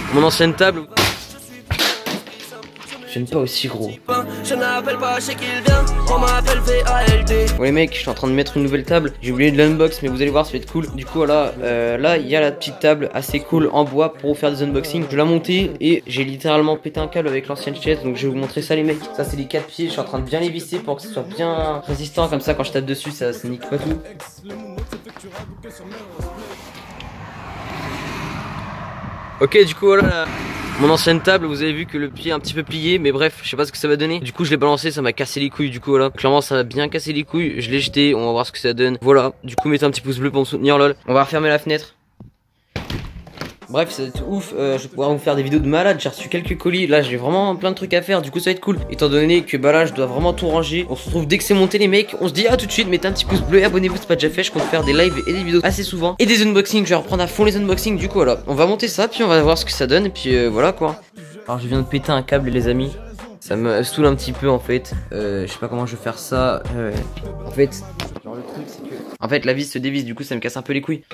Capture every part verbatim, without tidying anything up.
mon ancienne table. Je n'aime pas aussi gros. Bon les mecs, je suis en train de mettre une nouvelle table. J'ai oublié de l'unbox, mais vous allez voir, ça va être cool. Du coup voilà, euh, là il y a la petite table assez cool en bois pour vous faire des unboxings. Je l'ai montée et j'ai littéralement pété un câble avec l'ancienne chaise. Donc je vais vous montrer ça les mecs. Ça c'est les quatre pieds, je suis en train de bien les visser pour que ce soit bien résistant. Comme ça quand je tape dessus ça, ça nique pas tout. Ok, du coup voilà mon ancienne table, vous avez vu que le pied est un petit peu plié, mais bref, je sais pas ce que ça va donner. Du coup je l'ai balancé, ça m'a cassé les couilles. Du coup voilà, clairement ça va bien casser les couilles. Je l'ai jeté, on va voir ce que ça donne. Voilà, du coup mettez un petit pouce bleu pour me soutenir lol. On va refermer la fenêtre. Bref, ça va être ouf, euh, je vais pouvoir vous faire des vidéos de malade. J'ai reçu quelques colis, là j'ai vraiment plein de trucs à faire. Du coup ça va être cool, étant donné que bah là je dois vraiment tout ranger. On se retrouve dès que c'est monté les mecs. On se dit à tout de suite, mettez un petit pouce bleu et abonnez-vous, c'est pas déjà fait. Je compte faire des lives et des vidéos assez souvent et des unboxings, je vais reprendre à fond les unboxings. Du coup voilà, on va monter ça, puis on va voir ce que ça donne. Et puis euh, voilà quoi. Alors je viens de péter un câble les amis. Ça me saoule un petit peu en fait. euh, Je sais pas comment je vais faire ça. euh, En fait, genre le truc c'est que en fait la vis se dévisse, du coup ça me casse un peu les couilles.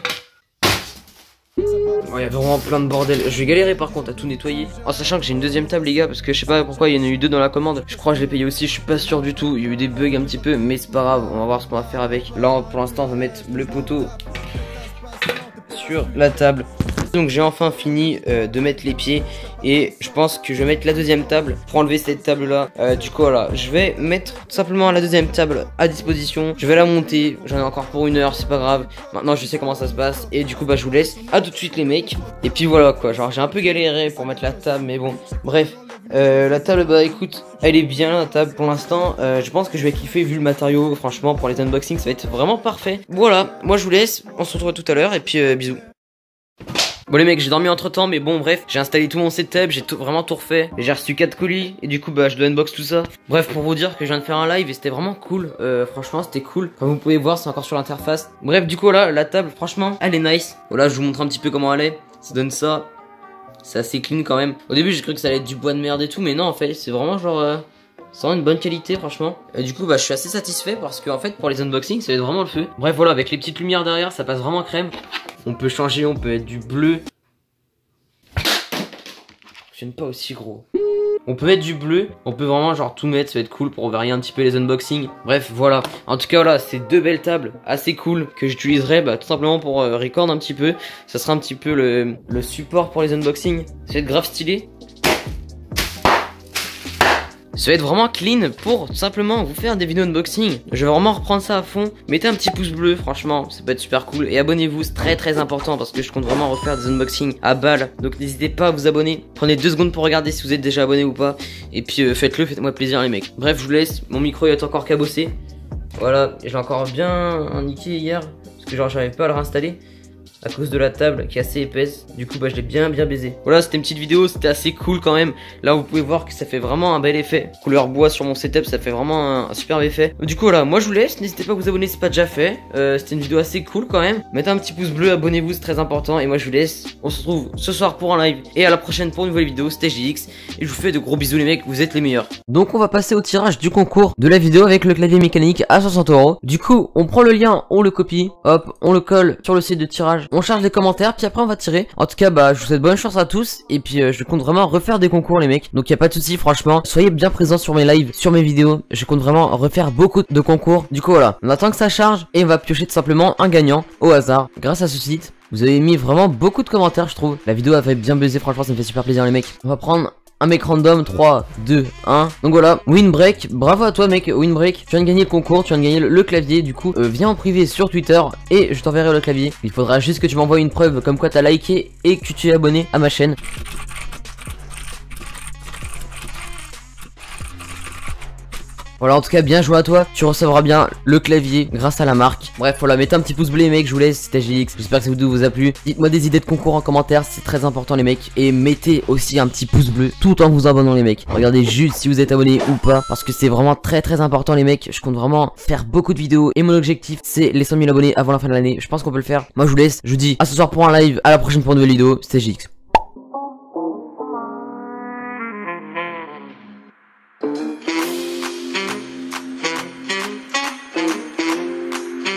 Oh, il y a vraiment plein de bordel. Je vais galérer par contre à tout nettoyer. En sachant que j'ai une deuxième table les gars, parce que je sais pas pourquoi il y en a eu deux dans la commande. Je crois que je l'ai payé aussi, je suis pas sûr du tout. Il y a eu des bugs un petit peu, mais c'est pas grave. On va voir ce qu'on va faire avec. Là pour l'instant on va mettre le poteau sur la table. Donc j'ai enfin fini euh, de mettre les pieds. Et je pense que je vais mettre la deuxième table pour enlever cette table là. euh, Du coup voilà, je vais mettre tout simplement la deuxième table à disposition. Je vais la monter, j'en ai encore pour une heure, c'est pas grave. Maintenant je sais comment ça se passe. Et du coup bah je vous laisse, à tout de suite les mecs. Et puis voilà quoi, genre j'ai un peu galéré pour mettre la table, mais bon, bref. Euh, la table bah écoute, elle est bien la table pour l'instant. euh, Je pense que je vais kiffer vu le matériau. Franchement pour les unboxings ça va être vraiment parfait. Voilà, moi je vous laisse, on se retrouve tout à l'heure. Et puis euh, bisous. Bon les mecs, j'ai dormi entre temps, mais bon bref, j'ai installé tout mon setup, j'ai tout, vraiment tout refait. Et j'ai reçu quatre colis et du coup bah je dois unbox tout ça. Bref, pour vous dire que je viens de faire un live et c'était vraiment cool. euh, Franchement c'était cool. Comme vous pouvez voir c'est encore sur l'interface. Bref du coup là la table franchement elle est nice. Voilà, je vous montre un petit peu comment elle est. Ça donne ça. C'est assez clean quand même. Au début j'ai cru que ça allait être du bois de merde et tout, mais non en fait c'est vraiment genre euh, c'est vraiment une bonne qualité franchement. Et du coup bah je suis assez satisfait parce que en fait pour les unboxings ça va être vraiment le feu. Bref voilà, avec les petites lumières derrière ça passe vraiment crème. On peut changer, on peut mettre du bleu. Je n'aime pas aussi gros. On peut mettre du bleu, on peut vraiment genre tout mettre, ça va être cool pour varier un petit peu les unboxings. Bref voilà, en tout cas voilà, c'est deux belles tables assez cool que j'utiliserai bah, tout simplement pour euh, record un petit peu. Ça sera un petit peu le, le support pour les unboxings. Ça va être grave stylé. Ça va être vraiment clean pour tout simplement vous faire des vidéos unboxing. Je vais vraiment reprendre ça à fond. Mettez un petit pouce bleu, franchement, ça peut être super cool. Et abonnez-vous, c'est très très important parce que je compte vraiment refaire des unboxings à balle. Donc n'hésitez pas à vous abonner. Prenez deux secondes pour regarder si vous êtes déjà abonné ou pas. Et puis euh, faites-le, faites-moi plaisir les mecs. Bref, je vous laisse. Mon micro il est encore cabossé. Voilà, j'ai encore bien niqué hier. Parce que genre j'arrive pas à le réinstaller à cause de la table qui est assez épaisse. Du coup bah je l'ai bien bien baisé. Voilà, c'était une petite vidéo, c'était assez cool quand même. Là vous pouvez voir que ça fait vraiment un bel effet. Couleur bois sur mon setup, ça fait vraiment un, un superbe effet. Du coup voilà, moi je vous laisse, n'hésitez pas à vous abonner si c'est pas déjà fait. euh, C'était une vidéo assez cool quand même. Mettez un petit pouce bleu, abonnez-vous, c'est très important. Et moi je vous laisse, on se retrouve ce soir pour un live. Et à la prochaine pour une nouvelle vidéo, c'était J X. Et je vous fais de gros bisous les mecs, vous êtes les meilleurs. Donc on va passer au tirage du concours de la vidéo avec le clavier mécanique à soixante euros. Du coup on prend le lien, on le copie, hop, on le colle sur le site de tirage. On charge les commentaires. Puis après on va tirer. En tout cas bah je vous souhaite bonne chance à tous. Et puis euh, je compte vraiment refaire des concours les mecs. Donc y a pas de souci franchement. Soyez bien présents sur mes lives, sur mes vidéos. Je compte vraiment refaire beaucoup de concours. Du coup voilà, on attend que ça charge. Et on va piocher tout simplement un gagnant au hasard grâce à ce site. Vous avez mis vraiment beaucoup de commentaires je trouve. La vidéo a fait bien buzzer, franchement ça me fait super plaisir les mecs. On va prendre un mec random, trois, deux, un. Donc voilà, Winbreak, bravo à toi mec, Winbreak. Tu viens de gagner le concours, tu viens de gagner le, le clavier. Du coup, euh, viens en privé sur Twitter et je t'enverrai le clavier. Il faudra juste que tu m'envoies une preuve comme quoi t'as liké et que tu t'es abonné à ma chaîne. Voilà, en tout cas bien joué à toi, tu recevras bien le clavier grâce à la marque. Bref voilà, mettez un petit pouce bleu les mecs, je vous laisse, c'était J X. J'espère que cette vidéo vous a plu. Dites-moi des idées de concours en commentaire, c'est très important les mecs. Et mettez aussi un petit pouce bleu tout en vous abonnant les mecs. Regardez juste si vous êtes abonné ou pas, parce que c'est vraiment très très important les mecs. Je compte vraiment faire beaucoup de vidéos et mon objectif c'est les cent mille abonnés avant la fin de l'année. Je pense qu'on peut le faire. Moi je vous laisse, je vous dis à ce soir pour un live, à la prochaine pour une nouvelle vidéo, c'était J X.